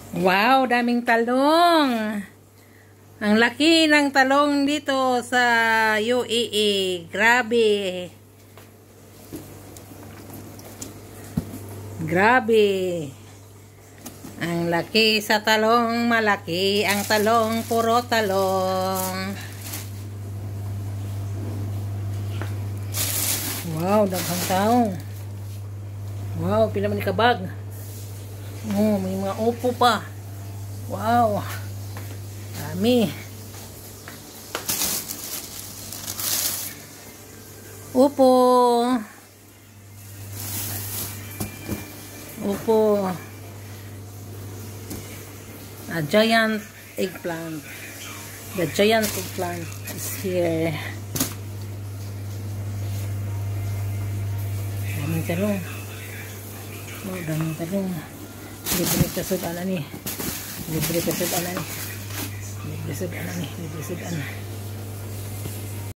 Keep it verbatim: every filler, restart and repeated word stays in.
Wow, daming talong. Ang laki ng talong dito sa U A E. Grabe. Grabe. Ang laki sa talong, malaki ang talong, puro talong. Wow, daghang tao. Wow, pila man ni kabag. Oh, may mga upo pa. Wow. Dami. Upo. Upo. A giant eggplant. The giant eggplant is here. Daming talong. Oh, daming talong. Libre kasud ana ni. Libre kasud ana ni. Libre kasud ana ni. Libre kasud ana.